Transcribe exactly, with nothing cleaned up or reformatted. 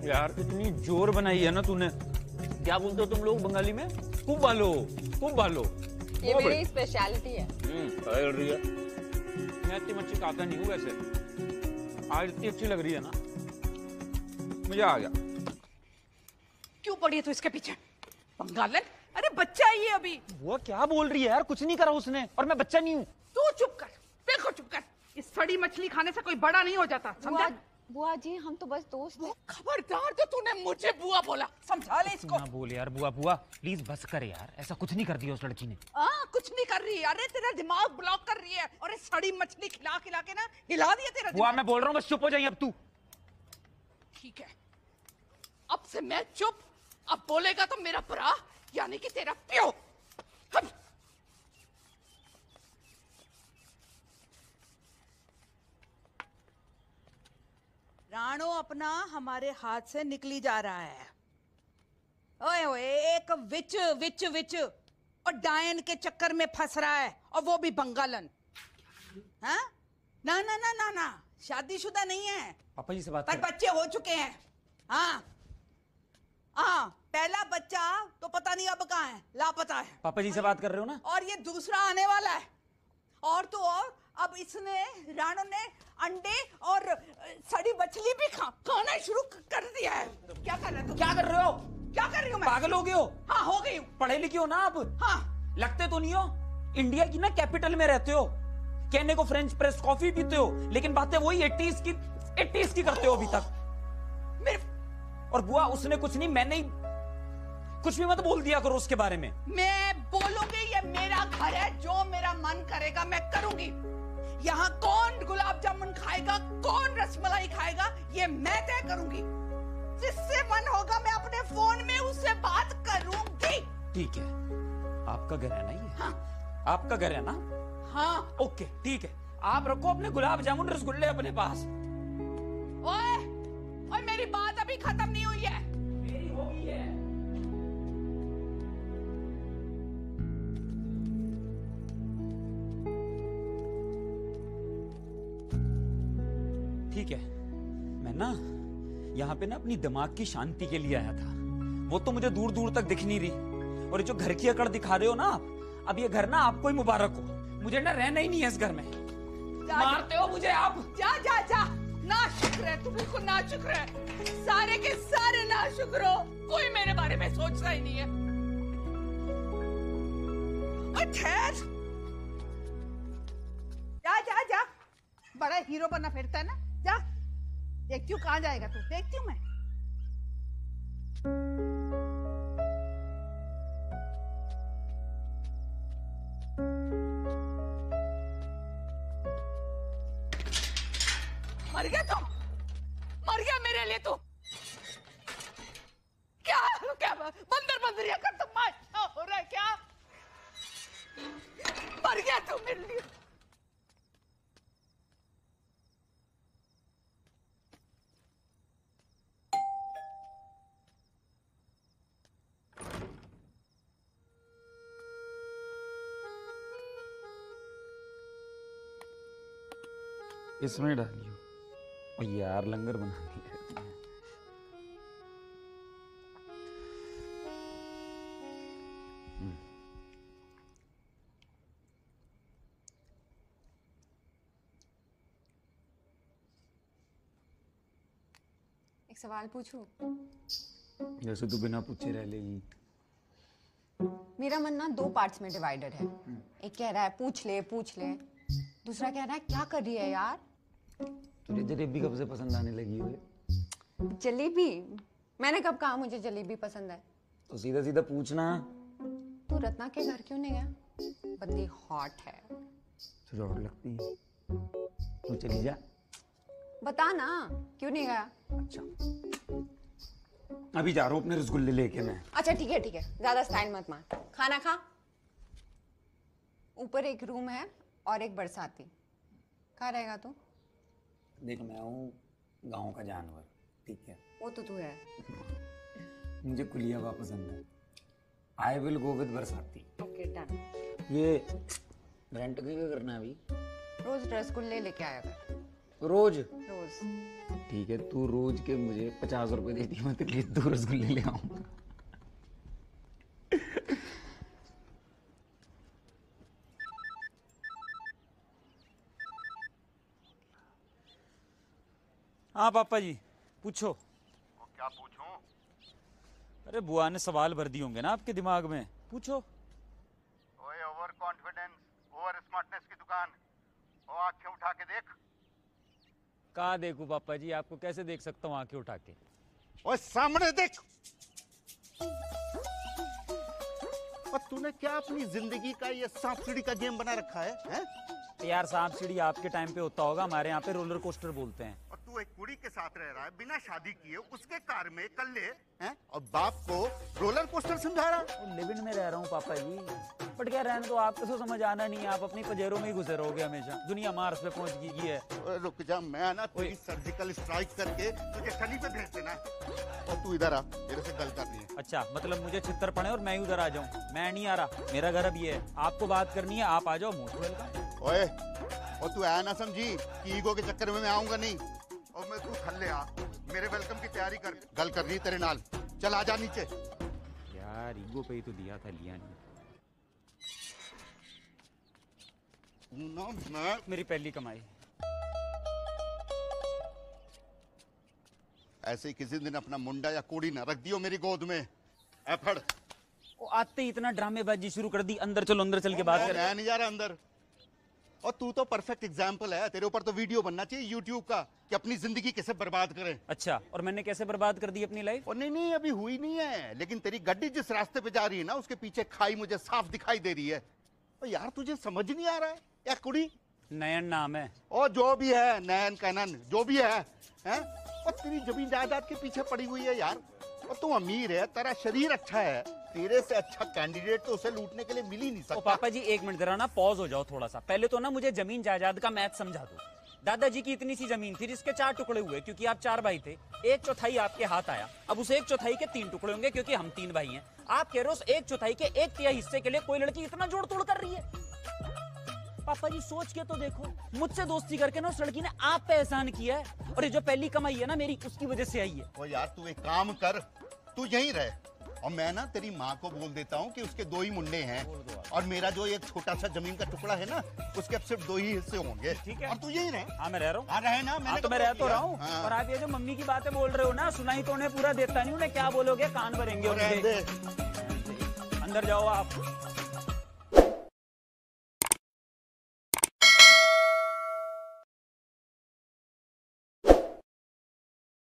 यार इतनी जोर बनाई है ना तूने। क्या बोलते हो तुम लोग बंगाली में? खूब बालो, खूब बालो। ये मेरी स्पेशलिटी है। हम्म रही है। मैं इतनी मच्छी खाता नहीं हूँ वैसे, आज इतनी अच्छी लग रही है ना, मजा आ गया। क्यों पड़ी है तू इसके पीछे? बंगालन, अरे बच्चा ही है अभी। वो क्या बोल रही है यार, कुछ नहीं करा उसने, और मैं बच्चा नहीं हूँ। तू चुप कर, बिल्कुल चुप कर। इस सड़ी मछली खाने से कोई बड़ा नहीं हो जाता, समझा? बुआ जी हम तो बस दोस्त हैं। खबरदार जो तूने मुझे बुआ बोला, समझा ले इसको। ना बोल यार बुआ। बुआ प्लीज बस कर यार, ऐसा कुछ नहीं कर दिया उस लड़की ने। हाँ कुछ नहीं कर रही, अरे तेरा दिमाग ब्लॉक कर रही है, और ये सड़ी मछली खिला खिला के ना हिला दिया तेरा बुआ। मैं बोल रहा हूँ बस चुप हो जाइए अब तू। ठीक है, अब से मैं चुप। अब बोलेगा तो मेरा भरा यानी कि तेरा प्यो। हम। राणो अपना हमारे हाथ से निकली जा रहा है। ओए ओए, एक विच विच विच और डायन के चक्कर में फंस रहा है, और वो भी बंगालन। हाँ? ना ना ना ना ना, शादीशुदा नहीं है। पापा जी से बात पर कर। बच्चे हो चुके हैं। हाँ हाँ, पहला बच्चा तो पता नहीं अब कहाँ है, लापता है। पापा जी से बात कर रहे हो ना? और ये दूसरा आने वाला है। और तो और अब इसने, राणो ने अंडे और सड़ी मछली भी खा खाना शुरू कर दिया है। क्या कर रहे हो? क्या कर रहे हो? क्या कर रही हूँ मैं? पागल हो गए हो? हाँ हो गई हूँ। पढ़े लिखे हो ना आप? हाँ। लगते तो नहीं हो। इंडिया की ना कैपिटल में रहते हो, कहने को फ्रेंच प्रेस कॉफी पीते हो, लेकिन बातें वही एटीज़ की एटीज़ की करते हो अभी तक। मेरे... और बुआ उसने कुछ नहीं, मैंने ही कुछ भी मत बोल दिया करो उसके बारे में। मैं बोलूंगी, ये मेरा घर है, जो मेरा मन करेगा मैं करूंगी। यहाँ कौन गुलाब जामुन खाएगा, कौन रसमलाई खाएगा, ये मैं तय करूंगी। जिससे मन होगा मैं अपने फोन में उससे बात करूंगी। ठीक है, आपका घर है ना ये? हाँ। आपका घर है ना? हाँ। ओके ठीक है, आप रखो अपने गुलाब जामुन रसगुल्ले अपने पास। ओए, ओए मेरी बात अभी खत्म नहीं हुई है। मेरी हो गई है। ठीक है, मैं ना यहाँ पे ना अपनी दिमाग की शांति के लिए आया था। वो तो मुझे दूर दूर तक दिख नहीं रही, और ये जो घर की अकड़ दिखा रहे हो ना आप, अब ये घर ना आपको ही मुबारक हो। मुझे ना रहना ही नहीं है इस घर में। जा, मारते हो मुझे आप। जा जा जा, ना शुक्र है, तू बिल्कुल ना शुक्र है। सारे के सारे ना शुक्र हो, कोई मेरे बारे में सोचता ही नहीं है। ठहर, जा जा जा, बड़ा हीरो बना फिरता है ना। जा, देखती हूँ कहाँ जाएगा तू, देखती हूँ मैं। मर गया तुम, मर गया मेरे लिए तू। क्या क्या बंदर बंदरिया कर तुम, मार हो रहा है क्या? मर गया तू मेरे लिए। इसमें डालियो। और यार लंगर बना दिया। एक सवाल पूछूं? जैसे तू बिना पूछे रह लेगी। मेरा मन ना दो पार्ट्स में डिवाइडेड है। एक कह रहा है पूछ ले पूछ ले, दूसरा कह रहा है क्या कर रही है यार। तुझे जलेबी कब से पसंद आने लगी है? जलेबी? मैंने कब कहा मुझे जलेबी पसंद है? तो सीधा सीधा पूछना। तू रत्ना के घर क्यों नहीं गया? बंदी हॉट है। तुझे हॉट लगती है? तू चली जा। बता ना क्यों नहीं गया? अच्छा, अभी जा रहा हूँ अपने रसगुल्ले लेके मैं। अच्छा ठीक है ठीक है, ज्यादा स्टाइल मत मार। खाना खा। ऊपर एक रूम है और एक बरसाती। कहाँ रहेगा तू? देख मैं हूँ गांव का जानवर, ठीक है? वो तो तू है। मुझे कुलिया हवा पसंद है। आई विल गो विद बरसाती। Okay done. ये रेंट क्या करना है अभी? रोज रसगुल्ले लेके आया कर। रोज? रोज। ठीक है, तू रोज के मुझे पचास रुपए देती है, मैं तेरे लिए दो रसगुल्ले ले आऊंगा। हाँ पापा जी, पूछो। वो क्या पूछूं? अरे बुआ ने सवाल भर दिए होंगे ना आपके दिमाग में, पूछो। ओए ओवर कॉन्फिडेंस, ओवर स्मार्टनेस की दुकान। ओ आंखें उठा के देख। कहाँ देखूं पापा जी, आपको कैसे देख सकता हूँ आंखें उठा के? ओए सामने देख। और तूने क्या अपनी जिंदगी का ये सांप सीढ़ी का गेम बना रखा है, हैं? यार सांप सीढ़ी आपके टाइम पे होता होगा, हमारे यहाँ पे रोलर कोस्टर बोलते हैं। और तू एक कुड़ी के साथ रह रहा है बिना शादी किए, उसके कार में कल्ले, हैं? और बाप को रोलर कोस्टर समझा रहा है। लिविंग में रह रहा हूँ पापा जी, बट क्या रहने तो आपको तो समझ आना नहीं है, आप अपनी पजेरों में ही घुसे रहोगे हमेशा। दुनिया मार्स पे पहुंच गई है। ओए रुक जा, मैं ना तेरी सर्जिकल स्ट्राइक करके तुझे शनि पे भेज देना। और तू इधर आ, मेरे से गल करनी है। अच्छा, मतलब मुझे छित्तर पड़े और मैं उधर आ जाऊँ? मैं नहीं आ रहा, मेरा घर अब ये है। आपको बात करनी है, आप आ जाओ, मोस्ट वेलकम। ओए, और तू ऐ ना समझी कि ईगो के चक्कर में मैं आऊंगा नहीं। और मैं तू थल्ले आ, मेरे वेलकम की तैयारी कर, गल कर रही तेरे नाल। चल आ जा नीचे। यार ईगो पे ही तो दिया था, लिया नहीं। ना मैं मेरी पहली कमाई। ऐसे ही किसी दिन अपना मुंडा या कोड़ी ना रख दियो मेरी गोद में। ए फड़। वो आते ही इतना ड्रामेबाजी शुरू कर दी, अंदर चलो, अंदर चल के बात कर। मैं नहीं जा रहा अंदर। और तू तो परफेक्ट एग्जाम्पल है, तेरे ऊपर तो वीडियो बनना चाहिए यूट्यूब का कि अपनी जिंदगी कैसे बर्बाद करें। अच्छा, और मैंने कैसे बर्बाद कर दी अपनी लाइफ? और नहीं नहीं अभी हुई नहीं है, लेकिन तेरी गड्डी जिस रास्ते पे जा रही है ना, उसके पीछे खाई मुझे साफ दिखाई दे रही है। और यार तुझे समझ नहीं आ रहा है या कुड़ी? नयन नाम है। और जो भी है, नयन कनन जो भी है, हैं? और तेरी जमीन जायदाद के पीछे पड़ी हुई है यार। और तू अमीर है, तेरा शरीर अच्छा है, तेरे से अच्छा कैंडिडेट तो उसे लूटने के लिए मिल ही नहीं सकता। ओ पापा जी एक मिनट जरा ना पॉज हो जाओ थोड़ा सा। पहले तो ना मुझे जमीन जायदाद का मैथ समझा दो। दादाजी की इतनी सी जमीन थी जिसके चार टुकड़े हुए क्योंकि आप चार भाई थे। एक चौथाई आपके हाथ आया, अब उस एक चौथाई के तीन टुकड़े होंगे क्योंकि हम तीन भाई हैं। आप कह रहे हो उस एक चौथाई के एक तिहाई हिस्से के लिए कोई लड़की इतना जोड़ तोड़ कर रही है? पापा जी सोच के तो देखो, मुझसे दोस्ती करके ना उस लड़की ने आप पे एहसान किया है, और ये जो पहली कमाई है ना मेरी, उसकी वजह से आई है। ओ यार तू एक काम कर, तू यहीं रह, और मैं ना तेरी माँ को बोल देता हूँ कि उसके दो ही मुंडे हैं, और मेरा जो एक छोटा सा जमीन का टुकड़ा है ना, उसके अब सिर्फ दो ही हिस्से होंगे। ठीक है, और तू यहीं रह। हाँ मैं रह रहा हूँ। हाँ रहे ना, मैंने तो मैं रह तो रहा हूँ। हाँ। और आप ये जो मम्मी की बातें बोल रहे हो ना, सुनाई तो उन्हें पूरा देता नहीं, उन्हें क्या बोलोगे, कान भरेंगे उनके। अंदर जाओ आप।